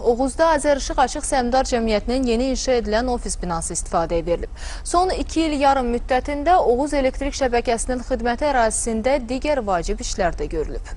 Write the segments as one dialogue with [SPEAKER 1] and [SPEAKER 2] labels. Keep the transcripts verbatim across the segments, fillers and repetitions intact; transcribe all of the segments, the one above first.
[SPEAKER 1] Oğuzda Azərişıq Açıq Səhmdar Cəmiyyətinin yeni inşa edilən ofis binası istifadəyə verilib. Son iki il yarım müddətində Oğuz elektrik şəbəkəsinin xidməti ərazisində digər vacib işlər də görülüb.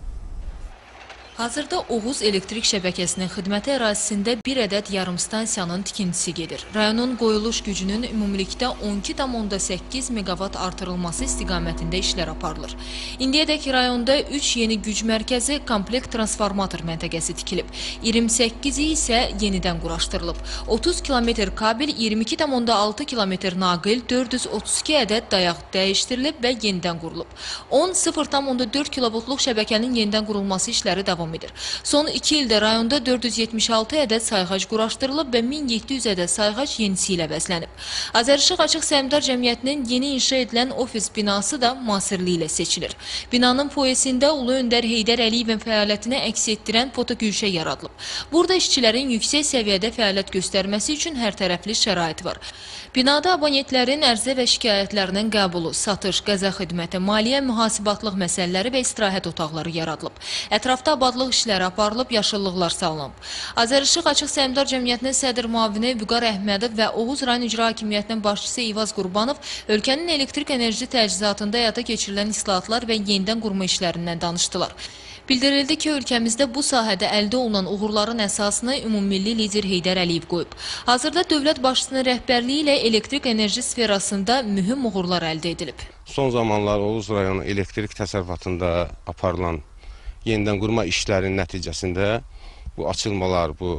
[SPEAKER 1] Hazırda Oğuz elektrik şəbəkəsinin xidməti ərazisində bir ədəd yarımstansiyanın tikintisi gedir. Rayonun qoyuluş gücünün ümumilikdə on iki tam onda səkkiz meqavat artırılması istiqamətində işlər aparılır. İndiyədək rayonda üç yeni güc mərkəzi, komplekt transformator məntəqəsi tikilib. iyirmi səkkizi isə yenidən quraşdırılıb. otuz kilometr kabel, iyirmi iki tam onda altı kilometr naqil, dörd yüz otuz iki ədəd dayaq dəyişdirilib və yenidən qurulub. on sıfır tam onda dörd kilovoltluq şəbəkənin yenidən qurulması işləri davam edir. Son iki ildə rayonda dörd yüz yetmiş altı ədəd sayğac quraşdırılıb və min yeddi yüz ədəd sayğac yenisi ilə bəzlənib. Azərişıq Açıq Səhmdar Cəmiyyətinin yeni inşa edilən ofis binası da müasirliyi ilə seçilir. Binanın foyesində Ulu Öndər Heydər Əliyevin fəaliyyətini əks etdirən fotogülşə yaradılıb. Burada işçilərin yüksək səviyyədə fəaliyyət göstərməsi üçün hər tərəfli şərait var. Binada abonentlərin ərizə və şikayətlərinin qəbulu, satış, qəza xidməti, maliyyə mühasibatlıq məsələləri və istirahət otaqları yaradılıb. Ətrafda abadlıq işləri aparılıb, yaşıllıqlar salınıb. Azərişıq Açıq Səhmdar Cəmiyyətinin sədr müavini Vüqar Əhmədov və Oğuz rayon İcra Hakimiyyətinin başçısı İvaz Qurbanov ölkənin elektrik enerji təchizatında həyata keçirilən islahatlar və yenidən qurma işlərindən danışdılar. Bildirildi ki, ölkəmizdə bu sahədə əldə olunan uğurların əsasını ümummilli lider Heydər Əliyev qoyub. Hazırda dövlət başçısının rəhbərliyi ilə elektrik enerji sferasında mühüm uğurlar əldə edilib.
[SPEAKER 2] Son zamanlar Oğuz rayonu elektrik təsərrüfatında aparılan yenidən qurma işlərinin nəticəsində bu açılmalar, bu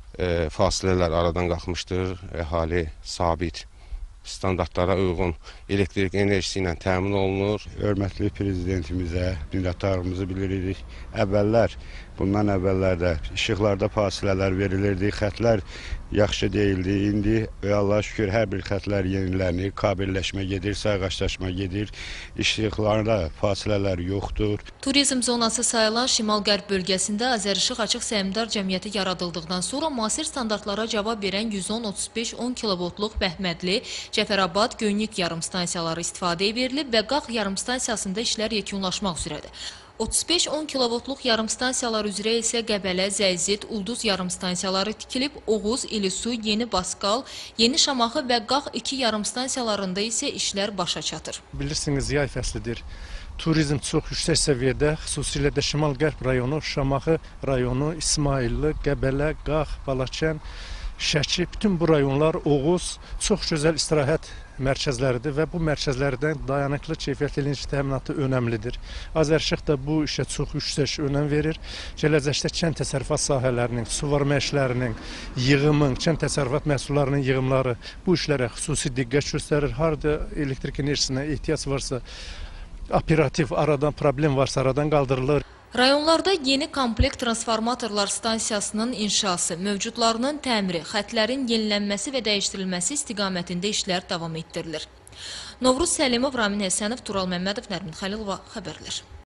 [SPEAKER 2] e, fasilələr aradan qalxmışdır. Əhali sabit standartlara uyğun elektrik enerjisi ilə təmin olunur.
[SPEAKER 3] Hörmətli prezidentimizə minnətdarlığımızı bildiririk. Əvvəllər, bundan əvvəllərdə işıqlarda fasilələr verilirdi, xətlər yaxşı deyildi. İndi Allah'a şükür hər bir xətlər yenilənir, kabelləşmə gedir, sayğaçlaşma gedir, işıqlarda fasilələr yoxdur.
[SPEAKER 1] Turizm zonası sayılan Şimal-Qərb bölgəsində Azərişıq Açıq Səhmdar Cəmiyyəti yaradıldıqdan sonra müasir standartlara cavab verən yüz on otuz beş on kilovoltluq Bəhmədli, Cəfərabad, Göynük yarımstansiyaları istifadəyə verilib və Qax yarımstansiyasında işlər yekunlaşmaq üzrədir. otuz beş on kilovoltluq yarımstansiyalar üzrə isə Qəbələ, Zəyzid, Ulduz yarımstansiyaları tikilib, Oğuz, İlisu, Yeni Baskal, Yeni Şamaxı və Qax iki yarımstansiyalarında isə işlər başa çatır.
[SPEAKER 4] Bilirsiniz, yay fəslidir. Turizm çox yüksək səviyyədə, xüsusilə də Şimal-Qərb rayonu, Şamaxı rayonu, İsmailli, Qəbələ, Qax, Balakən, Şəki, bütün bu rayonlar Oğuz çox gözəl istirahət mərkəzləridir və bu mərkəzlərdən dayanıqlı keyfiyyətli enerji təminatı önəmlidir. Azərişıq da bu işə çox yüksək önəm verir. Gələcəkdə kənd təsərrüfat sahələrinin, suvarma işlərinin, yığımın, kənd təsərrüfat məhsullarının yığımları bu işlərə xüsusi diqqət göstərir. Harada elektrik enerjisinə ehtiyac varsa, operativ aradan problem varsa aradan qaldırılır.
[SPEAKER 1] Rayonlarda yeni komplekt transformatorlar stansiyasının inşası, mövcudlarının təmiri, xətlərin yenilənməsi və dəyişdirilməsi istiqamətində işlər davam etdirilir. Novruz Səlimov, Ramin Həsənov, Tural Məmmədov, Nərmin Xəlilova xəbərlər.